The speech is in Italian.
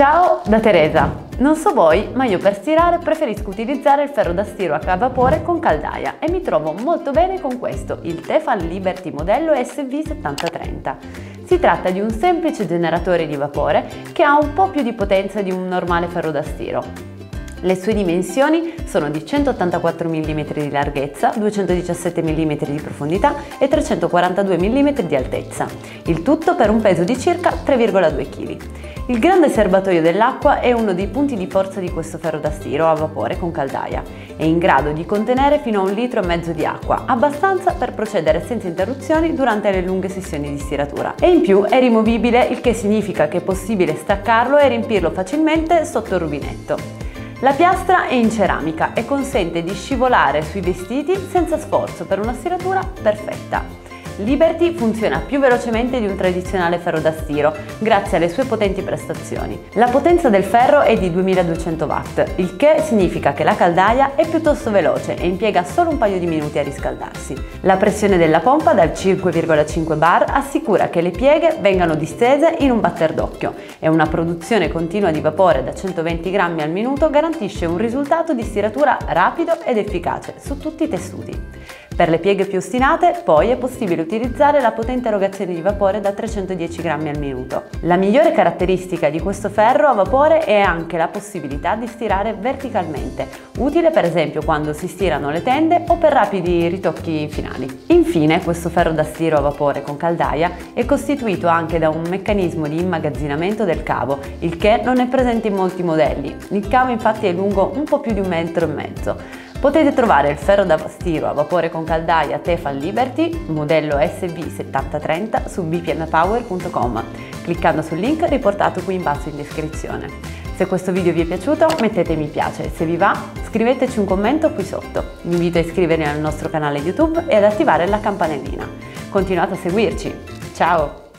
Ciao da Teresa! Non so voi, ma io per stirare preferisco utilizzare il ferro da stiro a vapore con caldaia e mi trovo molto bene con questo, il Tefal Liberty modello SV7030. Si tratta di un semplice generatore di vapore che ha un po' più di potenza di un normale ferro da stiro. Le sue dimensioni sono di 184 mm di larghezza, 217 mm di profondità e 342 mm di altezza, il tutto per un peso di circa 3,2 kg. Il grande serbatoio dell'acqua è uno dei punti di forza di questo ferro da stiro a vapore con caldaia. È in grado di contenere fino a 1,5 litri di acqua, abbastanza per procedere senza interruzioni durante le lunghe sessioni di stiratura. E in più è rimovibile, il che significa che è possibile staccarlo e riempirlo facilmente sotto il rubinetto. La piastra è in ceramica e consente di scivolare sui vestiti senza sforzo per una stiratura perfetta. Liberty funziona più velocemente di un tradizionale ferro da stiro grazie alle sue potenti prestazioni. La potenza del ferro è di 2200 watt, il che significa che la caldaia è piuttosto veloce e impiega solo un paio di minuti a riscaldarsi. La pressione della pompa dal 5,5 bar assicura che le pieghe vengano distese in un batter d'occhio e una produzione continua di vapore da 120 grammi al minuto garantisce un risultato di stiratura rapido ed efficace su tutti i tessuti. Per le pieghe più ostinate, poi, è possibile utilizzare la potente erogazione di vapore da 310 grammi al minuto. La migliore caratteristica di questo ferro a vapore è anche la possibilità di stirare verticalmente, utile per esempio quando si stirano le tende o per rapidi ritocchi finali. Infine, questo ferro da stiro a vapore con caldaia è costituito anche da un meccanismo di immagazzinamento del cavo, il che non è presente in molti modelli. Il cavo infatti è lungo un po' più di 1,5 metri. Potete trovare il ferro da stiro a vapore con caldaia Tefal Liberty modello SV7030 su bpmpower.com cliccando sul link riportato qui in basso in descrizione. Se questo video vi è piaciuto mettete mi piace, se vi va scriveteci un commento qui sotto. Vi invito a iscrivervi al nostro canale YouTube e ad attivare la campanellina. Continuate a seguirci. Ciao!